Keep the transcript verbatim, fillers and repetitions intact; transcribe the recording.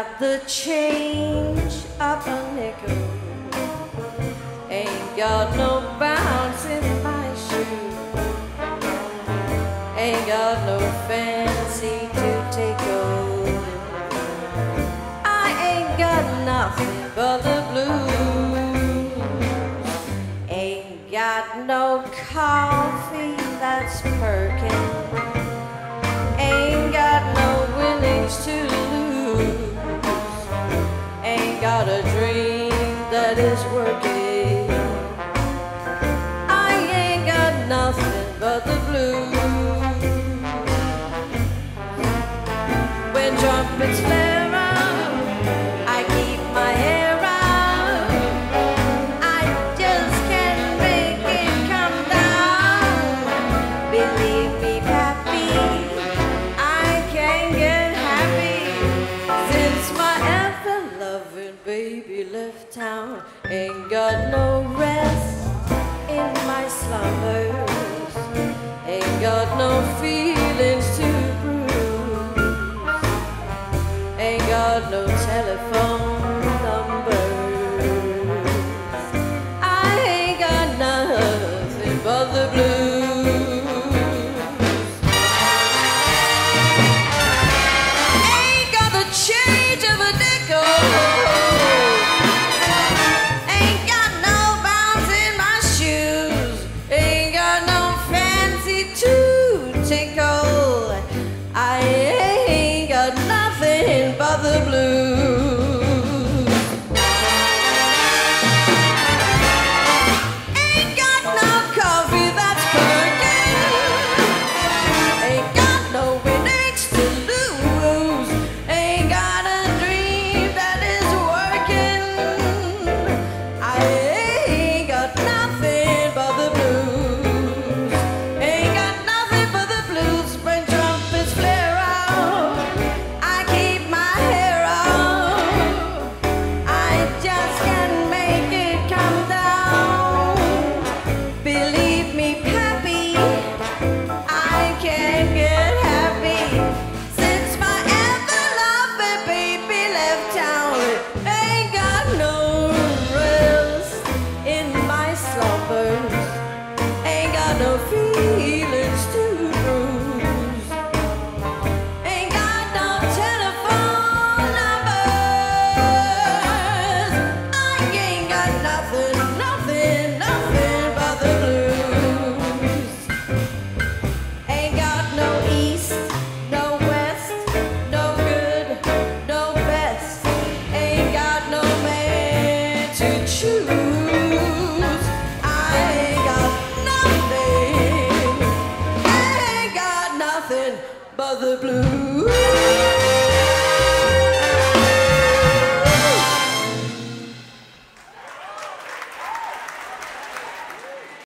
got the change of a nickel, ain't got no bounce in my shoe, ain't got no fancy to take hold. I ain't got nothing but the blues, ain't got no coffee that's perking, ain't got no winnings to lose, ain't got a dream that is working. I ain't got nothing but the blues. When trumpets flare up, I keep my hair up. I just can't make it come down. Believe me, Pappy, I can't get happy since my ever-loving baby left town. Ain't got no rest in my slumbers, ain't got no feelings to bruise, ain't got no telephone numbers. I ain't got nothing but the blues. Ain't got the change of a nickel, ain't got no bounce in my shoes, ain't got no fancy to tinkle. I ain't got nothing but the blues. Ain't got no coffee that's perking, ain't got no winnings to lose, ain't got a dream that is working. I ain't got nothing but the blues, ain't got nothing but the blues. When trumpets flare out, I keep my hair up. I just can't make it come down. Believe me, Pappy, I can't get happy since my ever-loving baby left town. Ain't got no rest in my slumbers, ain't got no feelings to bruise, ain't got no telephone numbers. I ain't got nothing, nothing, nothing but the blues. Ain't got no east, no west, no good, no best, ain't got no man to choose. I ain't got nothing, ain't got nothing but the blues.